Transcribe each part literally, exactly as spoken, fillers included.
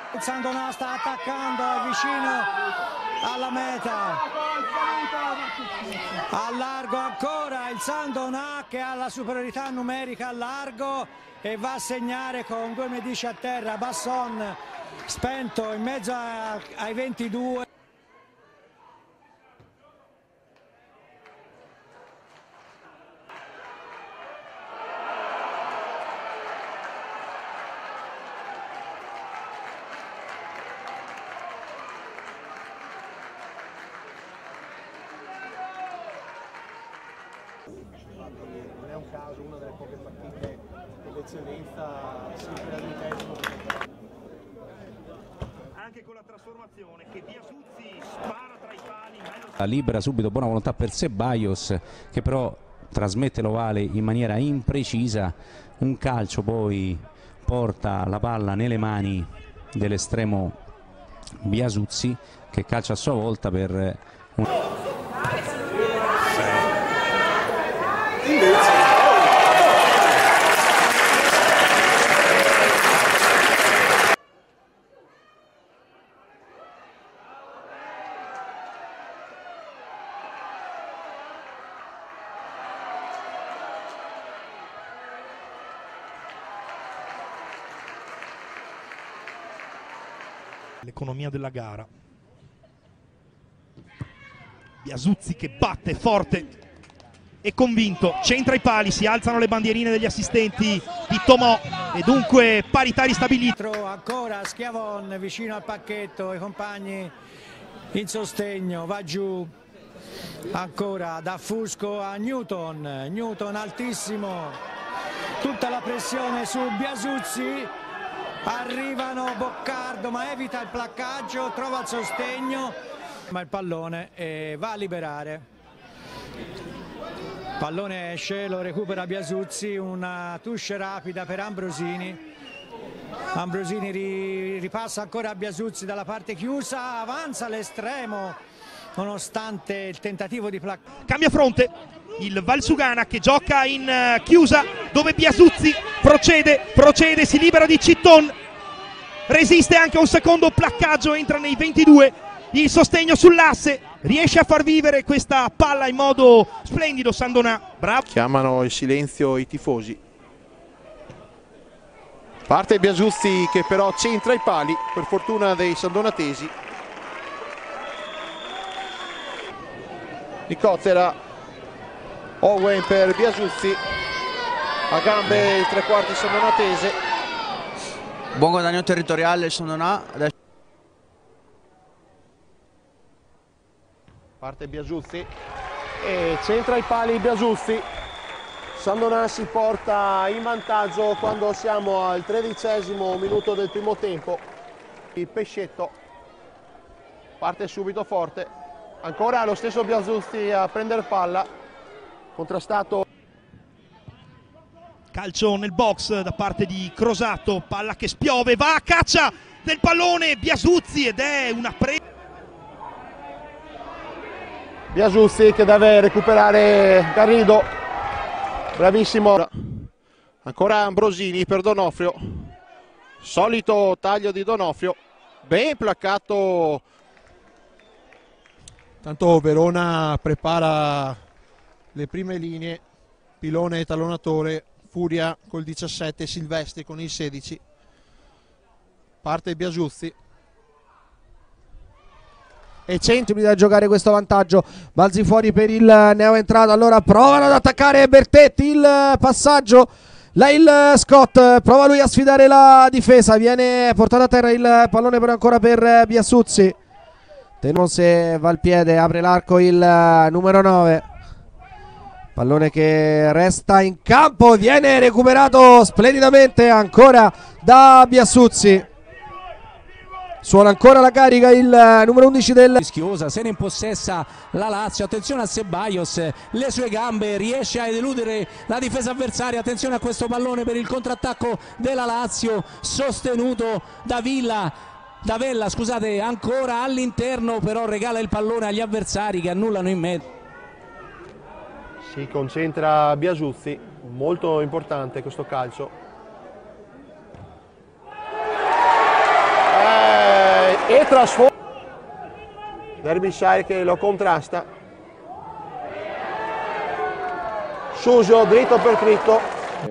Il Sandonà sta attaccando, è vicino alla meta. A largo ancora il Sandonà che ha la superiorità numerica a largo e va a segnare con due medici a terra. Basson spento in mezzo a, ai ventidue. Non è un caso, una delle poche partite dell'eccellenza sempre al ventesimo. Anche con la trasformazione che Biasuzzi spara tra i pali. La libera subito, buona volontà per Ceballos che però trasmette l'ovale in maniera imprecisa. Un calcio poi porta la palla nelle mani dell'estremo Biasuzzi che calcia a sua volta per un... L'economia della gara. Biasuzzi che batte forte e convinto, centra i pali, si alzano le bandierine degli assistenti di Tomò e dunque paritari stabiliti. Ancora Schiavon vicino al pacchetto, i compagni in sostegno, va giù ancora da Fusco a Newton, Newton altissimo, tutta la pressione su Biasuzzi. Arrivano Boccardo ma evita il placcaggio, trova il sostegno, ma il pallone eh, va a liberare. Pallone esce, lo recupera Biasuzzi, una touche rapida per Ambrosini. Ambrosini ri, ripassa ancora a Biasuzzi dalla parte chiusa, avanza all'estremo nonostante il tentativo di placcaggio. Cambia fronte il Valsugana che gioca in uh, chiusa dove Biasuzzi procede, procede, si libera di Citton, resiste anche un secondo placcaggio, entra nei ventidue, il sostegno sull'asse, riesce a far vivere questa palla in modo splendido Sandonà, bravo. Chiamano il silenzio i tifosi. Parte Biasuzzi che però centra i pali, per fortuna dei sandonatesi. Nicotera, Owen per Biasuzzi, a gambe il tre quarti sandonatese. Buon guadagno territoriale il Sandonà. Adesso... Parte Biasuzzi e centra i pali Biasuzzi. Sandonà si porta in vantaggio quando siamo al tredicesimo minuto del primo tempo. Il Pescetto parte subito forte, ancora lo stesso Biasuzzi a prendere palla, contrastato. Calcio nel box da parte di Crosato, palla che spiove, va a caccia del pallone Biasuzzi ed è una presa. Biasuzzi che deve recuperare Garrido, bravissimo. Ancora Ambrosini per Donofrio, solito taglio di Donofrio, ben placcato. Tanto Verona prepara le prime linee, Pilone talonatore, Furia col diciassette, Silvestri con il sedici. Parte Biasuzzi. E centri da giocare questo vantaggio, balzi fuori per il neo entrato, allora provano ad attaccare Bertetti, il passaggio, là il Scott, prova lui a sfidare la difesa, viene portato a terra il pallone però ancora per Biasuzzi. Tenon se va al piede, apre l'arco il numero nove, pallone che resta in campo, viene recuperato splendidamente ancora da Biasuzzi. Suona ancora la carica il numero undici del... Rischiosa, se ne impossessa la Lazio, attenzione a Ceballos, le sue gambe, riesce a eludere la difesa avversaria, attenzione a questo pallone per il contrattacco della Lazio, sostenuto da Villa, da Vella, scusate, ancora all'interno, però regala il pallone agli avversari che annullano in mezzo. Si concentra Biasuzzi, molto importante questo calcio. e trasforma Derbyshire che lo contrasta. Susio dritto per dritto.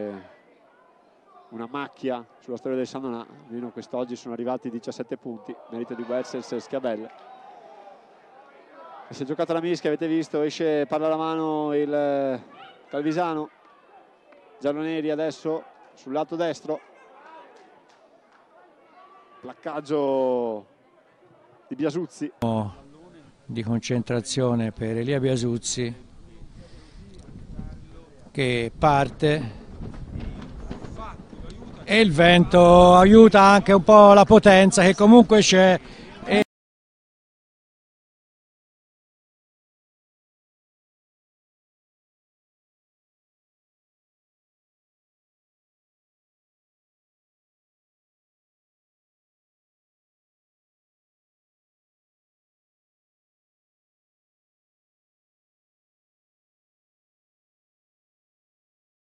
Una macchia sulla storia del San Donà, almeno quest'oggi sono arrivati diciassette punti, merito di Wessels e Schiavelle. E si è giocata la mischia, avete visto, esce, parla la mano il Calvisano, gialloneri adesso sul lato destro, placcaggio di Biasuzzi. Di concentrazione per Elia Biasuzzi che parte e il vento aiuta anche un po' la potenza che comunque c'è